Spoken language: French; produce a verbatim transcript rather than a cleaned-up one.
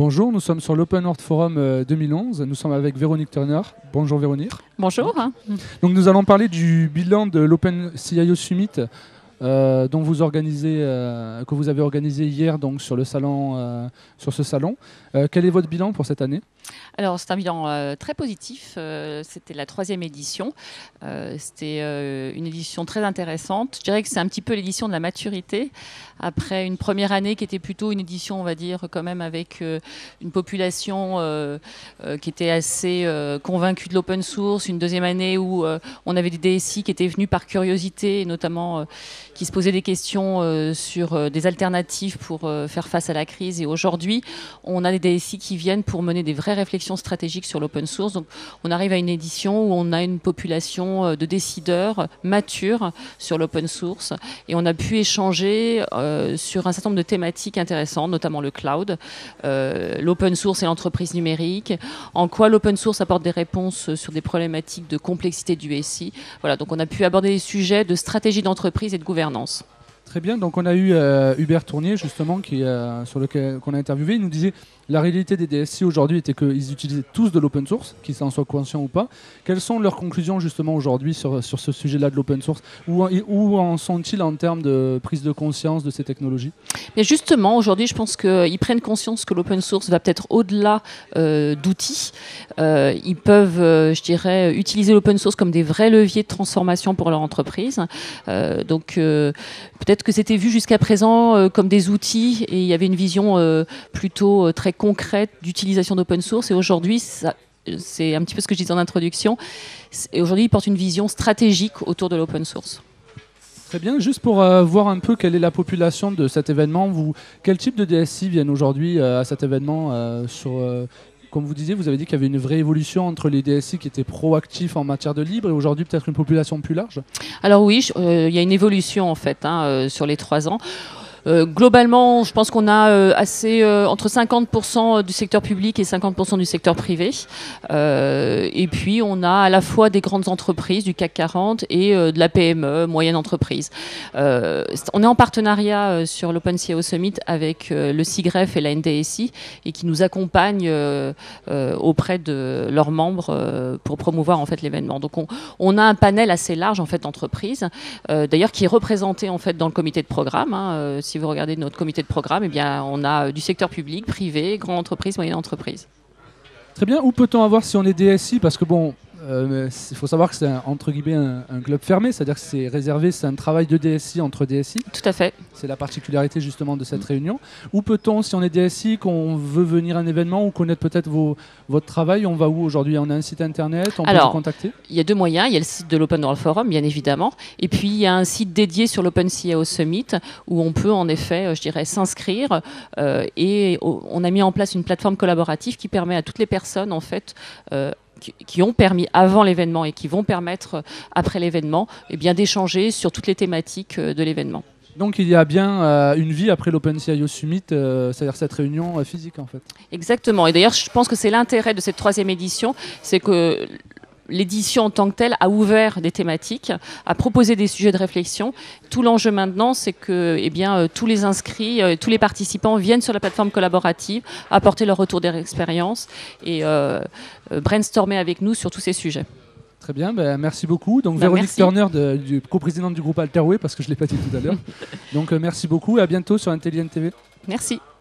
Bonjour, nous sommes sur l'Open World Forum euh, deux mille onze. Nous sommes avec Véronique Turner. Bonjour Véronique. Bonjour. Donc nous allons parler du bilan de l'Open C I O Summit euh, dont vous organisez, euh, que vous avez organisé hier donc, sur, le salon, euh, sur ce salon. Euh, quel est votre bilan pour cette année ? Alors c'est un bilan euh, très positif, euh, c'était la troisième édition, euh, c'était euh, une édition très intéressante. Je dirais que c'est un petit peu l'édition de la maturité, après une première année qui était plutôt une édition, on va dire, quand même avec euh, une population euh, euh, qui était assez euh, convaincue de l'open source, une deuxième année où euh, on avait des D S I qui étaient venus par curiosité, et notamment euh, qui se posaient des questions euh, sur euh, des alternatives pour euh, faire face à la crise, et aujourd'hui on a des D S I qui viennent pour mener des vraies réflexions stratégiques sur l'open source. Donc, on arrive à une édition où on a une population de décideurs matures sur l'open source et on a pu échanger euh, sur un certain nombre de thématiques intéressantes, notamment le cloud, euh, l'open source et l'entreprise numérique, en quoi l'open source apporte des réponses sur des problématiques de complexité du S I. Voilà, donc on a pu aborder des sujets de stratégie d'entreprise et de gouvernance. Très bien, donc on a eu euh, Hubert Tournier justement qui, euh, sur lequel qu'on a interviewé. Il nous disait la réalité des D S I aujourd'hui était qu'ils utilisaient tous de l'open source, qu'ils en soient conscients ou pas. Quelles sont leurs conclusions justement aujourd'hui sur, sur ce sujet-là de l'open source ? Où, où en sont-ils en termes de prise de conscience de ces technologies ? Mais justement, aujourd'hui, je pense qu'ils prennent conscience que l'open source va peut-être au-delà euh, d'outils. Euh, ils peuvent, euh, je dirais, utiliser l'open source comme des vrais leviers de transformation pour leur entreprise. Euh, donc, euh, peut-être que c'était vu jusqu'à présent euh, comme des outils et il y avait une vision euh, plutôt euh, très concrète d'utilisation d'open source. Et aujourd'hui, ça, c'est un petit peu ce que je disais en introduction. Et aujourd'hui, ils portent une vision stratégique autour de l'open source. Très bien, juste pour euh, voir un peu quelle est la population de cet événement, vous, quel type de D S I viennent aujourd'hui euh, à cet événement euh, sur, euh, comme vous disiez, vous avez dit qu'il y avait une vraie évolution entre les D S I qui étaient proactifs en matière de libre et aujourd'hui peut-être une population plus large ? Alors oui, il euh, y a une évolution en fait hein, euh, sur les trois ans. Euh, globalement, je pense qu'on a euh, assez euh, entre cinquante pour cent du secteur public et cinquante pour cent du secteur privé. Euh, et puis, on a à la fois des grandes entreprises du C A C quarante et euh, de la P M E, moyenne entreprise. Euh, on est en partenariat euh, sur l'Open C I O Summit avec euh, le SIGREF et la N D S I et qui nous accompagnent euh, euh, auprès de leurs membres euh, pour promouvoir en fait l'événement. Donc, on, on a un panel assez large en fait d'entreprises, euh, d'ailleurs qui est représenté en fait dans le comité de programme. Hein, euh, Si vous regardez notre comité de programme, eh bien, on a du secteur public, privé, grande entreprise, moyenne entreprise. Très bien. Où peut-on avoir si on est D S I ? Parce que bon, il euh, faut savoir que c'est un, entre guillemets un, un club fermé, c'est-à-dire que c'est réservé, c'est un travail de D S I entre D S I. Tout à fait. C'est la particularité justement de cette mmh. réunion. Où peut-on, si on est D S I, qu'on veut venir à un événement ou connaître peut-être vos, votre travail, on va où aujourd'hui ? On a un site internet, on Alors, peut vous contacter ? Il y a deux moyens. Il y a le site de l'Open World Forum, bien évidemment. Et puis, il y a un site dédié sur l'Open C I O Summit où on peut en effet, je dirais, s'inscrire. Euh, et on a mis en place une plateforme collaborative qui permet à toutes les personnes, en fait, euh, qui ont permis avant l'événement et qui vont permettre après l'événement eh bien, d'échanger sur toutes les thématiques de l'événement. Donc il y a bien euh, une vie après l'Open C I O Summit, euh, c'est-à-dire cette réunion euh, physique en fait. Exactement. Et d'ailleurs, je pense que c'est l'intérêt de cette troisième édition, c'est que l'édition en tant que telle a ouvert des thématiques, a proposé des sujets de réflexion. Tout l'enjeu maintenant, c'est que eh bien, euh, tous les inscrits, euh, tous les participants viennent sur la plateforme collaborative, apporter leur retour d'expérience et euh, euh, brainstormer avec nous sur tous ces sujets. Très bien, ben, merci beaucoup. Donc ben, Véronique merci. Turner, de, du coprésidente du groupe Alterway, parce que je ne l'ai pas dit tout à l'heure. Donc euh, merci beaucoup et à bientôt sur Intelligent T V. Merci.